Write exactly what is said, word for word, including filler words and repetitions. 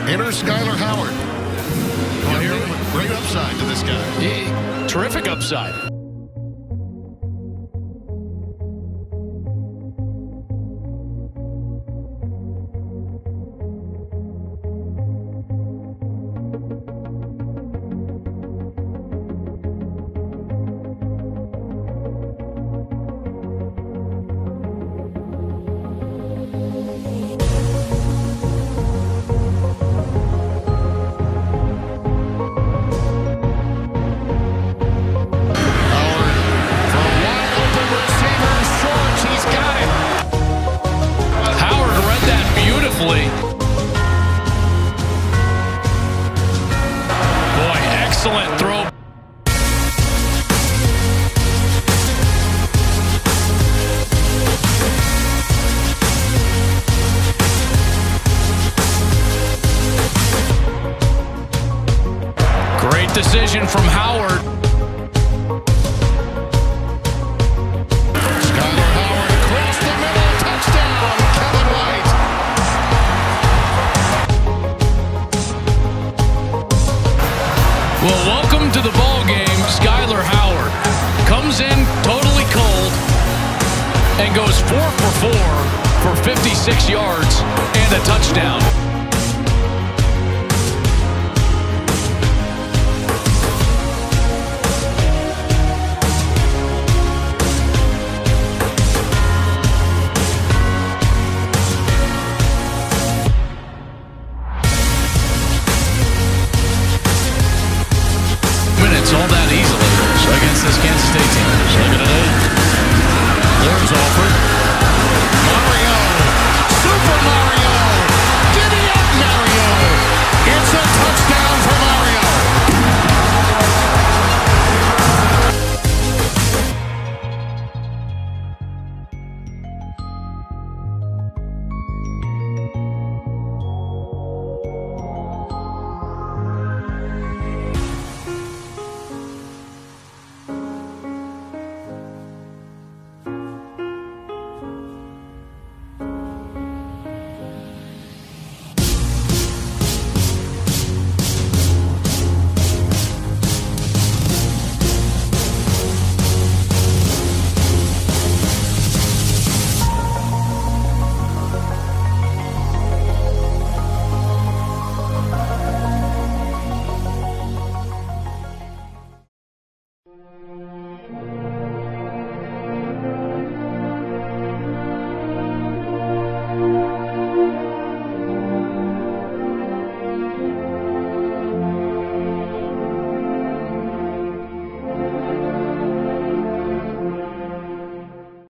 Enter Skyler Howard. Well, here, great upside to this guy. yeah, terrific upside. Boy, excellent throw. Great decision from Howard. Well, welcome to the ball game. Skyler Howard comes in totally cold and goes four for four for fifty-six yards and a touchdown. All that easily against this Kansas State team. Second and eight. Lawrence offered. Mario. Super Mario.